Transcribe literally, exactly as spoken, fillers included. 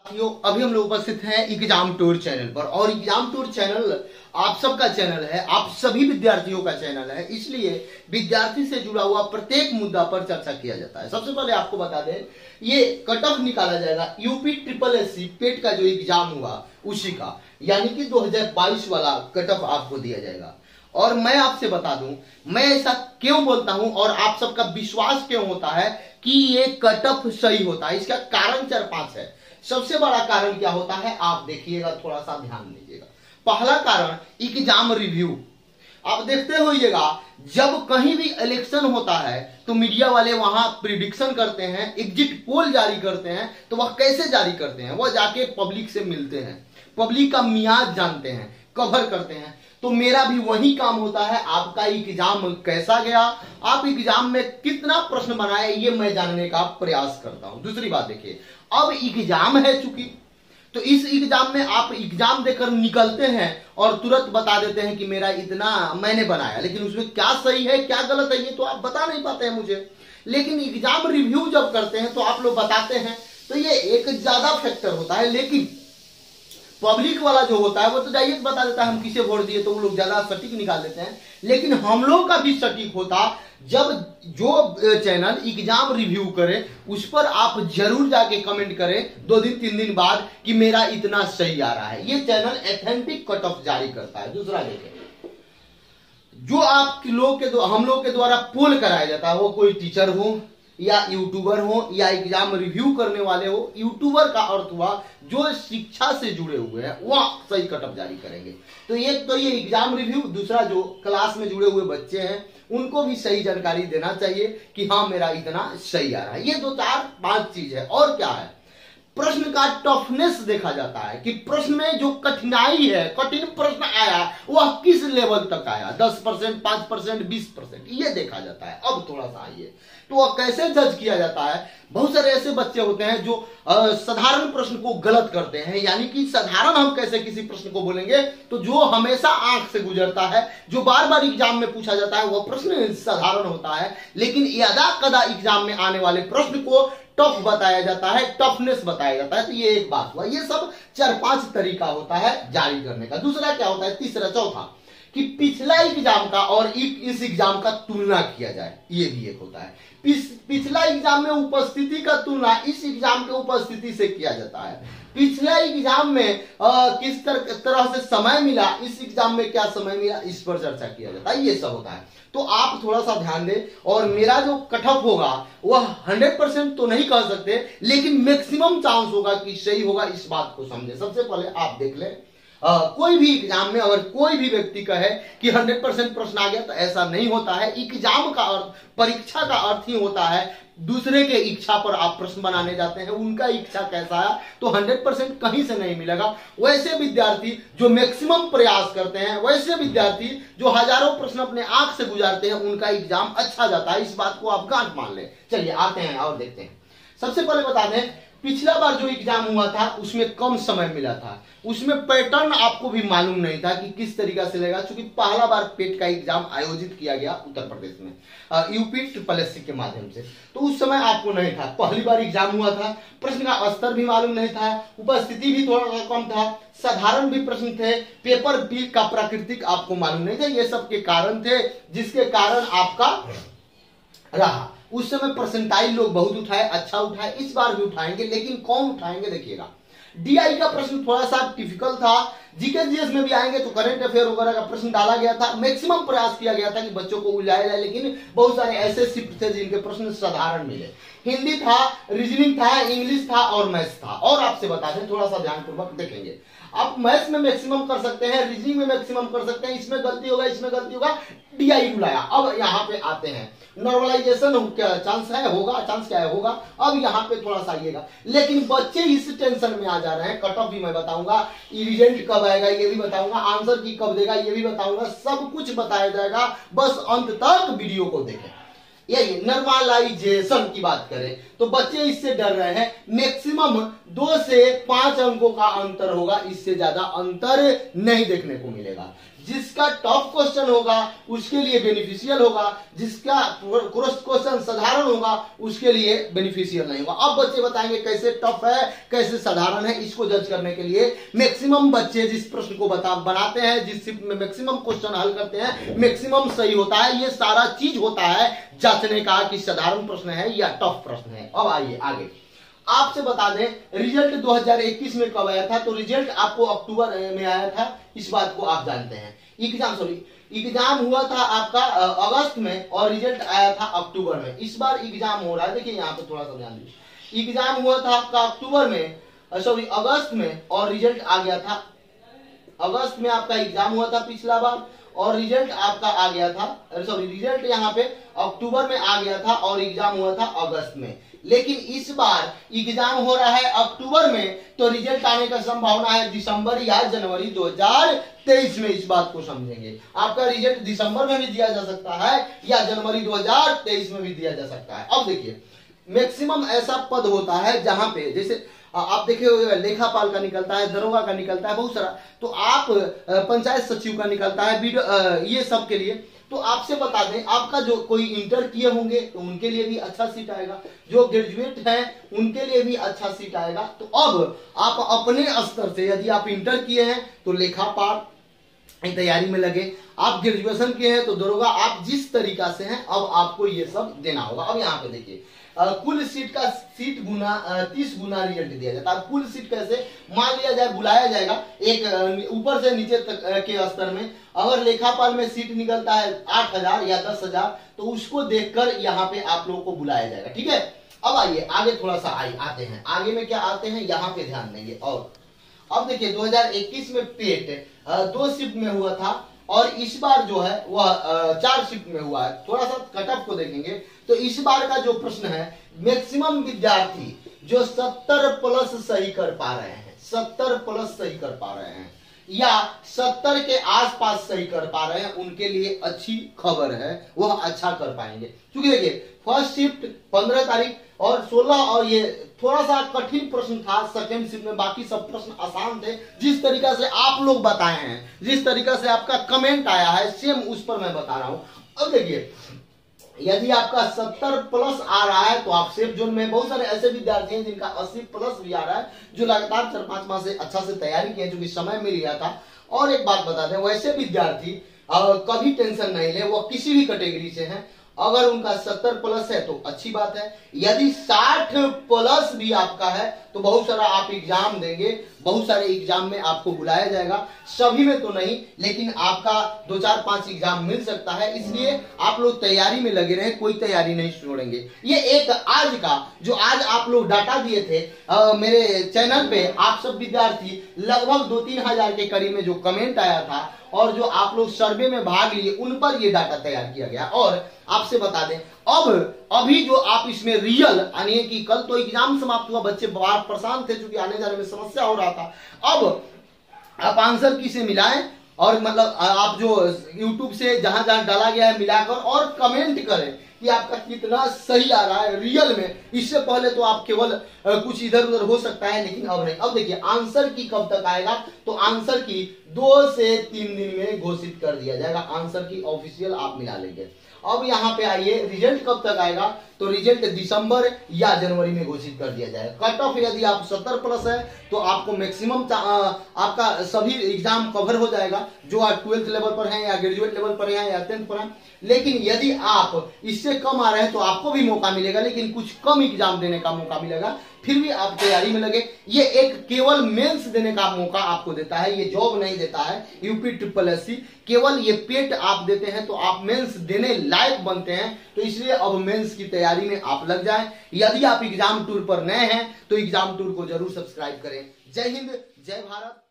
साथियों, अभी हम लोग उपस्थित हैं एग्जाम टूर चैनल पर और एग्जाम टूर चैनल आप सबका चैनल है, आप सभी विद्यार्थियों का चैनल है। इसलिए विद्यार्थी से जुड़ा हुआ प्रत्येक मुद्दा पर चर्चा किया जाता है। सबसे पहले आपको बता दें, ये कट ऑफ निकाला जाएगा UP triple S C PET का जो एग्जाम हुआ उसी का, यानी कि दो हज़ार बाईस वाला कट ऑफ आपको दिया जाएगा। और मैं आपसे बता दूं, मैं ऐसा क्यों बोलता हूं और आप सबका विश्वास क्यों होता है कि ये कट ऑफ सही होता है, इसका कारण चार पांच है। सबसे बड़ा कारण क्या होता है, आप देखिएगा, थोड़ा सा ध्यान दीजिएगा। पहला कारण एग्जाम रिव्यू। आप देखते होइएगा, जब कहीं भी इलेक्शन होता है तो मीडिया वाले वहां प्रिडिक्शन करते हैं, एग्जिट पोल जारी करते हैं। तो वह कैसे जारी करते हैं, वह जाके पब्लिक से मिलते हैं, पब्लिक का मियाज जानते हैं, कवर करते हैं। तो मेरा भी वही काम होता है। आपका एग्जाम कैसा गया, आप एग्जाम में कितना प्रश्न बनाए, ये मैं जानने का प्रयास करता हूं। दूसरी बात देखिए, अब एग्जाम है चूंकि, तो इस एग्जाम में आप एग्जाम देकर निकलते हैं और तुरंत बता देते हैं कि मेरा इतना मैंने बनाया, लेकिन उसमें क्या सही है क्या गलत है ये तो आप बता नहीं पाते हैं मुझे। लेकिन एग्जाम रिव्यू जब करते हैं तो आप लोग बताते हैं, तो ये एक ज्यादा फैक्टर होता है। लेकिन पब्लिक वाला जो होता है वो तो जाइए बता देता है हम किसे वोट दिए, तो वो लोग ज्यादा सटीक निकाल देते हैं। लेकिन हम लोग का भी सटीक होता जब जो चैनल एग्जाम रिव्यू करे उस पर आप जरूर जाके कमेंट करें दो दिन तीन दिन बाद कि मेरा इतना सही आ रहा है। ये चैनल एथेंटिक कट ऑफ जारी करता है। दूसरा देखें, जो आप लोग के हम लोग के द्वारा पोल कराया जाता है, वो कोई टीचर हो या यूट्यूबर हो या एग्जाम रिव्यू करने वाले हो। यूट्यूबर का अर्थ हुआ जो शिक्षा से जुड़े हुए हैं, वह सही कटअप जारी करेंगे। तो एक तो ये एग्जाम रिव्यू, दूसरा जो क्लास में जुड़े हुए बच्चे हैं उनको भी सही जानकारी देना चाहिए कि हाँ मेरा इतना सही आ रहा है। ये दो चार पांच चीज है। और क्या है, प्रश्न का टफनेस देखा जाता है कि प्रश्न में जो कठिनाई है, कठिन प्रश्न आया वह किस लेवल तक आया, दस परसेंट, पांच परसेंट, बीस परसेंट, ये देखा जाता है। अब थोड़ा सा आइए, तो वह कैसे जज किया जाता है। बहुत सारे ऐसे बच्चे होते हैं जो साधारण प्रश्न को गलत करते हैं, यानी कि साधारण हम कैसे किसी प्रश्न को बोलेंगे, तो जो हमेशा आंख से गुजरता है, जो बार बार एग्जाम में पूछा जाता है, वह प्रश्न साधारण होता है। लेकिन यदा कदा एग्जाम में आने वाले प्रश्न को टफ बताया जाता है, टफनेस बताया जाता है। तो ये एक बात हुआ। ये सब चार पांच तरीका होता है जारी करने का। दूसरा क्या होता है, तीसरा चौथा, कि पिछला एग्जाम का और इस एग्जाम का तुलना किया जाए, ये भी एक होता है। पिछला एग्जाम में उपस्थिति का तुलना इस एग्जाम के उपस्थिति से किया जाता है। पिछला एग्जाम में आ, किस तर, तरह से समय मिला, इस एग्जाम में क्या समय मिला, इस पर चर्चा किया जाता है। ये सब होता है। तो आप थोड़ा सा ध्यान दें। और मेरा जो कटऑफ होगा वह हंड्रेड परसेंट तो नहीं कह सकते, लेकिन मैक्सिमम चांस होगा कि सही होगा, इस बात को समझे। सबसे पहले आप देख लें, आ, कोई भी एग्जाम में अगर कोई भी व्यक्ति कहे कि हंड्रेड परसेंट प्रश्न आ गया, तो ऐसा नहीं होता है। एग्जाम का अर्थ, परीक्षा का अर्थ ही होता है दूसरे के इच्छा पर आप प्रश्न बनाने जाते हैं, उनका इच्छा कैसा है, तो हंड्रेड परसेंट कहीं से नहीं मिलेगा। वैसे विद्यार्थी जो मैक्सिमम प्रयास करते हैं, वैसे विद्यार्थी जो हजारों प्रश्न अपने आंख से गुजारते हैं, उनका एग्जाम अच्छा जाता है। इस बात को आप गांठ मान लें। चलिए आते हैं और देखते हैं। सबसे पहले बता दें, पिछला बार जो एग्जाम हुआ था उसमें कम समय मिला था, उसमें पैटर्न आपको भी मालूम नहीं था कि किस तरीका से लेगा, क्योंकि पहला बार पेट का एग्जाम आयोजित किया गया उत्तर प्रदेश में यूपी ट्रिपल एस सी के माध्यम से। तो उस समय आपको नहीं था, पहली बार एग्जाम हुआ था, प्रश्न का स्तर भी मालूम नहीं था, उपस्थिति भी थोड़ा सा कम था, साधारण भी प्रश्न थे, पेपर भी का प्राकृतिक आपको मालूम नहीं था। ये सब के कारण थे जिसके कारण आपका रहा। उस समय परसेंटाइल लोग बहुत उठाए, अच्छा उठाए, इस बार भी उठाएंगे, लेकिन कौन उठाएंगे देखिएगा। डीआई का प्रश्न थोड़ा सा डिफिकल्ट था, जीके जीएस में भी आएंगे तो करंट अफेयर वगैरह का प्रश्न डाला गया था। मैक्सिमम प्रयास किया गया था कि बच्चों को उलझाया जाए, लेकिन बहुत सारे ऐसे शिफ्ट थे जिनके प्रश्न साधारण मिले। हिंदी था, रीजनिंग था, इंग्लिश था और मैथ्स था। और आपसे बता दें, थोड़ा सा ध्यानपूर्वक देखेंगे, आप मैथ्स में मैक्सिमम कर सकते हैं, रीजनिंग में मैक्सिमम कर सकते हैं, इसमें गलती होगा, इसमें गलती होगा, डीआई बुलाया। अब यहाँ पे आते हैं, नॉर्मलाइजेशन क्या चांस है, होगा, चांस क्या है, होगा। अब यहाँ पे थोड़ा सा आइएगा, लेकिन बच्चे इस टेंशन में आ जा रहे हैं। कट ऑफ भी मैं बताऊंगा, इरिजेंट कब आएगा ये भी बताऊंगा, आंसर की कब देगा ये भी बताऊंगा, सब कुछ बताया जाएगा। बस अंत तक वीडियो को देखें। यही नॉर्मलाइजेशन की बात करें तो बच्चे इससे डर रहे हैं। मैक्सिमम दो से पांच अंकों का अंतर होगा, इससे ज्यादा अंतर नहीं देखने को मिलेगा। जिसका टॉप क्वेश्चन होगा उसके लिए बेनिफिशियल होगा, जिसका क्वेश्चन साधारण होगा उसके लिए बेनिफिशियल नहीं होगा। अब बच्चे बताएंगे कैसे टफ है कैसे साधारण है। इसको जज करने के लिए मैक्सिमम बच्चे जिस प्रश्न को बता बनाते हैं, जिस शिफ्ट में मैक्सिमम क्वेश्चन हल करते हैं, मैक्सिमम सही होता है। ये सारा चीज होता है जांचने का कि साधारण प्रश्न है या टफ प्रश्न है। अब आइए आगे आपसे बता दें रिजल्ट दो हज़ार इक्कीस में कब आया था। तो रिजल्ट आपको अक्टूबर में आया था, इस बात को आप जानते हैं। एग्जाम सॉरी एग्जाम हुआ था आपका अगस्त में और रिजल्ट आया था अक्टूबर में। इस बार एग्जाम हो रहा है, देखिए यहाँ पे थोड़ा सा ध्यान दीजिए। एग्जाम हुआ था आपका अक्टूबर में सॉरी अगस्त में और रिजल्ट आ गया था अगस्त में। आपका एग्जाम हुआ था पिछला बार और रिजल्ट आपका आ गया था सॉरी रिजल्ट यहाँ पे अक्टूबर में आ गया था और एग्जाम हुआ था अगस्त में। लेकिन इस बार एग्जाम हो रहा है अक्टूबर में, तो रिजल्ट आने का संभावना है दिसंबर या जनवरी दो हज़ार तेईस में। इस बात को समझेंगे, आपका रिजल्ट दिसंबर में भी दिया जा सकता है या जनवरी दो हज़ार तेईस में भी दिया जा सकता है। अब देखिए मैक्सिमम ऐसा पद होता है जहां पे जैसे आप देखिए लेखापाल का निकलता है, दरोगा का निकलता है, बहुत सारा, तो आप पंचायत सचिव का निकलता है, ये सब के लिए। तो आपसे बता दें आपका जो कोई इंटर किए होंगे तो उनके लिए भी अच्छा सीट आएगा, जो ग्रेजुएट हैं उनके लिए भी अच्छा सीट आएगा। तो अब आप अपने स्तर से यदि आप इंटर किए हैं तो लेखापाल तैयारी में लगे, आप ग्रेजुएशन किए हैं तो दरोगा, आप जिस तरीका से हैं अब आपको ये सब देना होगा। अब यहाँ पे देखिए कुल सीट का सीट गुना तीस गुना रिजल्ट दिया जाता है। कुल सीट कैसे मान लिया जाए, बुलाया जाएगा एक ऊपर से नीचे तक के स्तर में। अगर लेखापाल में सीट निकलता है आठ हजार या दस हजार तो उसको देखकर यहाँ पे आप लोगों को बुलाया जाएगा, ठीक है। अब आइए आगे थोड़ा सा आइए आते हैं, आगे में क्या आते हैं यहाँ पे ध्यान देंगे। और अब देखिए दो हज़ार इक्कीस में पेट दो शिफ्ट में हुआ था और इस बार जो है वह चार शिफ्ट में हुआ है। थोड़ा सा कटअप को देखेंगे तो इस बार का जो प्रश्न है मैक्सिमम विद्यार्थी जो सत्तर प्लस सही कर पा रहे हैं, सत्तर प्लस सही कर पा रहे हैं या सत्तर के आसपास सही कर पा रहे हैं, उनके लिए अच्छी खबर है, वह अच्छा कर पाएंगे। क्योंकि देखिए फर्स्ट शिफ्ट पंद्रह तारीख और सोलह और ये थोड़ा सा कठिन प्रश्न था सेकेंड शिफ्ट में, बाकी सब प्रश्न आसान थे। जिस तरीका से आप लोग बताए हैं, जिस तरीका से आपका कमेंट आया है सेम उस पर मैं बता रहा हूं। अब देखिए यदि आपका सत्तर प्लस आ रहा है तो आप सेफ जोन में। बहुत सारे ऐसे विद्यार्थी हैं जिनका अस्सी प्लस भी आ रहा है, जो लगातार चार पांच माह से अच्छा से तैयारी किए, जो कि समय मिल गया था। और एक बात बता दें, वैसे विद्यार्थी कभी टेंशन नहीं ले, वो किसी भी कैटेगरी से हैं, अगर उनका सत्तर प्लस है तो अच्छी बात है। यदि साठ प्लस भी आपका है तो बहुत सारा आप एग्जाम देंगे, बहुत सारे एग्जाम में आपको बुलाया जाएगा, सभी में तो नहीं लेकिन आपका दो चार पांच एग्जाम मिल सकता है। इसलिए आप लोग तैयारी में लगे रहे, कोई तैयारी नहीं छोड़ेंगे। ये एक आज का जो आज आप लोग डाटा दिए थे आ, मेरे चैनल पे, आप सब विद्यार्थी लगभग दो तीन हजार के करीब में जो कमेंट आया था और जो आप लोग सर्वे में भाग लिए उन पर यह डाटा तैयार किया गया। और आपसे बता दें अब अभी जो आप इसमें रियल यानी कि कल तो एग्जाम समाप्त हुआ, बच्चे बहुत परेशान थे क्योंकि आने जाने में समस्या हो रहा था। अब आप आंसर की से मिलाएं और मतलब आप जो यूट्यूब से जहां जहां डाला गया है मिलाकर और कमेंट करें कि आपका कितना सही आ रहा है रियल में। इससे पहले तो आप केवल कुछ इधर उधर हो सकता है, लेकिन अब नहीं। अब देखिए आंसर की कब तक आएगा, तो आंसर की दो से तीन दिन में घोषित कर दिया जाएगा। आंसर की ऑफिशियल आप मिला लेंगे। अब यहाँ पे आइए रिजल्ट कब तक आएगा, तो रिजल्ट दिसंबर या जनवरी में घोषित कर दिया जाएगा। कट ऑफ यदि आप सत्तर प्लस है तो आपको मैक्सिमम आपका सभी एग्जाम कवर हो जाएगा, जो आप ट्वेल्थ लेवल पर हैं या ग्रेजुएट लेवल पर हैं या टेंथ पर हैं। लेकिन यदि आप इससे कम आ रहे हैं तो आपको भी मौका मिलेगा, लेकिन कुछ कम एग्जाम देने का मौका मिलेगा, फिर भी आप तैयारी में लगे। ये एक केवल मेंस देने का मौका आपको देता है, ये जॉब नहीं देता है यूपी ट्रिपल एस सी। केवल ये पेट आप देते हैं तो आप मेंस देने लायक बनते हैं। तो इसलिए अब मेंस की तैयारी में आप लग जाएं। यदि आप एग्जाम टूर पर नए हैं तो एग्जाम टूर को जरूर सब्सक्राइब करें। जय हिंद, जय भारत।